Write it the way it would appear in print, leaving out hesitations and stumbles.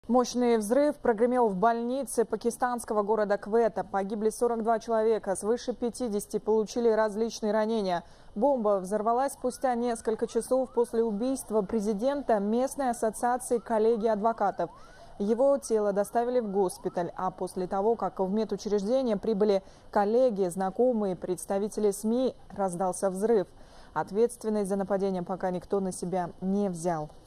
Мощный взрыв прогремел в больнице пакистанского города Квета. Погибли 42 человека, свыше 50 получили различные ранения. Бомба взорвалась спустя несколько часов после убийства президента местной ассоциации коллегий адвокатов. Его тело доставили в госпиталь, а после того, как в медучреждение прибыли коллеги, знакомые, представители СМИ, раздался взрыв. Ответственность за нападение пока никто на себя не взял.